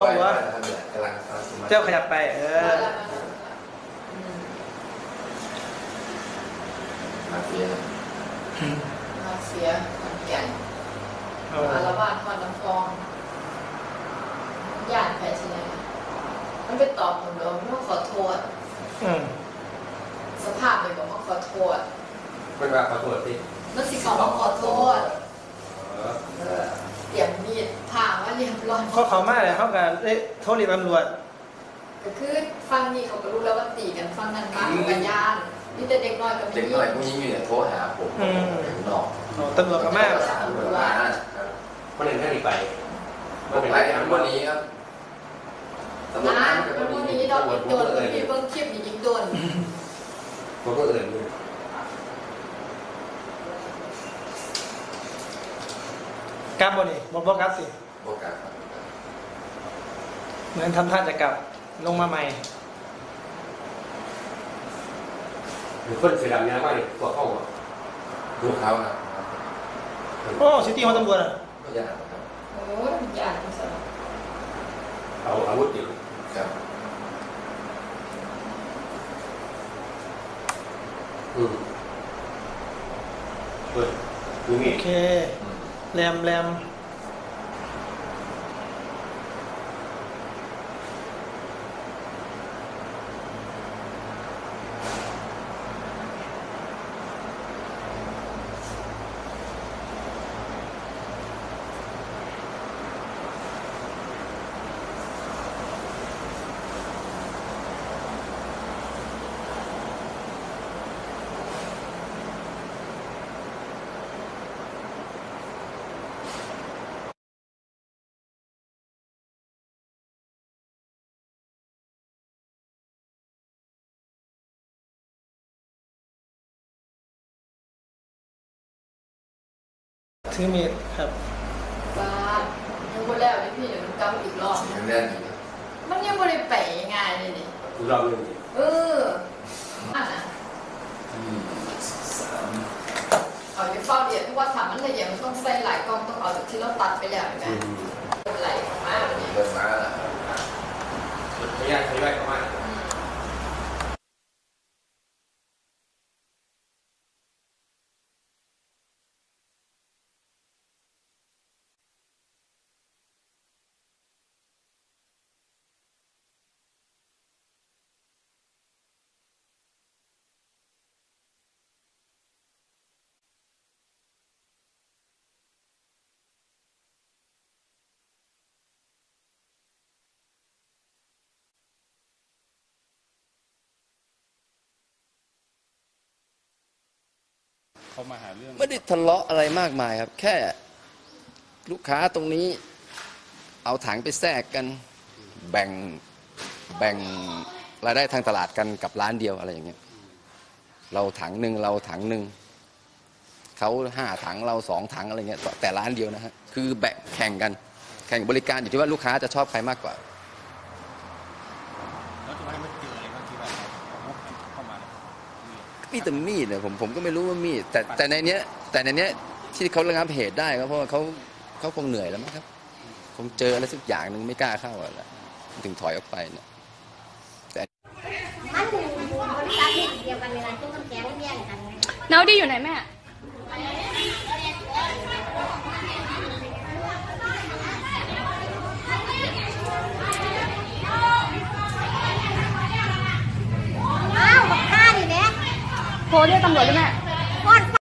ตัวเจ้าขยับไปมาเฟียขอนแก่นอาละวาดทอดน้ำฟองย่านแพ้ใช่ไหมมันไปตอบผมเลยว่าขอโทษสภาพเลยบอกว่าขอโทษมันว่าขอโทษสินั่นสิเขาบอกขอโทษเตรียมมีดผ่าว่าเรียบร้อยเขามากเลยเขากันโทษเรียกตำรวจก็คือฟังนี่เขาก็รู้แล้วว่าตีกันฟังนั้นมากกับย่านนี่แต่เด็กน้อยกับเด็กน้อยผู้หญิงอยู่เนี่ยโทรหาผมนอกตำรวจกับแม่คนหนึ่งท่านอีกไปมันเป็นวันนี้ครับตำรวจวันนี้เราอีกโดนมีเบิ้งคลิปอีกโดนผมก็เอื่นด้วยกลับบ่นี่บ่กลับสิบ่กลับเหมือนทำท่าจะกลับลงมาใหม่หรือคนเสียดำเนี่ยว่าเนี่ยตัวเข้าดูเขาครับโอ้ซิตี้ของตำรวจอ่ะก็ยากครับโอ้ยากที่สุดเอาอาวุธอยู่ครับเฮ้ยดูนี่โอเคแรมถือมีดครับบ้ายังบ่แล้วนี่พี่เดี๋ยวมันกำอีกรอบมันยังบ่ได้ไปง่ายเลยนี่รอบนึงอ่ะนะเอาไปเฝ้าเดียดเพราะว่าถามมันละเอียดมันต้องใส่หลายกล้องต้องเอาจากที่เราตัดไปแล้วใช่ไหมไหลออกมาแบบนี้เดินมาแล้วไม่ยากใช้ได้ประมาณเขามาหาเรื่องไม่ได้ทะเลาะอะไรมากมายครับแค่ลูกค้าตรงนี้เอาถังไปแทรกกันแบ่งรายได้ทางตลาดกันกับร้านเดียวอะไรอย่างเงี้ยเราถังหนึ่งเขา5 ถังเรา2 ถังอะไรเงี้ยแต่ร้านเดียวนะฮะคือแบ่งแข่งกันแข่งบริการอยู่ที่ว่าลูกค้าจะชอบใครมากกว่าแล้วทำไมมันเจออะไรบางทีแบบเข้ามามีแต่มีดเนี่ยผมก็ไม่รู้ว่ามีดแต่ในเนี้ยที่เขาระงับเหตุได้ก็เพราะว่าเขาคงเหนื่อยแล้วมั้งครับคงเจออะไรสักอย่างหนึ่งไม่กล้าเข้าอะไรถึงถอยออกไปเนี่ยแต่มันบริษัทเดียวกันเวลาต้องแก้แย่งกันน้าดีอยู่ไหนแม่อ้าวข้าดิแม่โทรเรียกตำรวจด้วยแม่โคตรไฟ